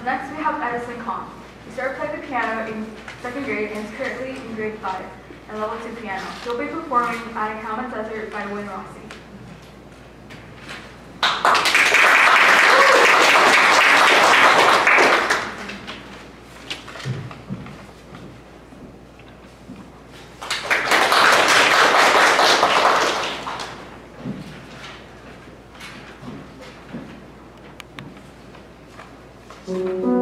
Next we have Edison. He started playing the piano in 2nd grade and is currently in grade 5 and level 2 piano. He'll be performing Atacama Desert by Wynn Rossi. Thank you.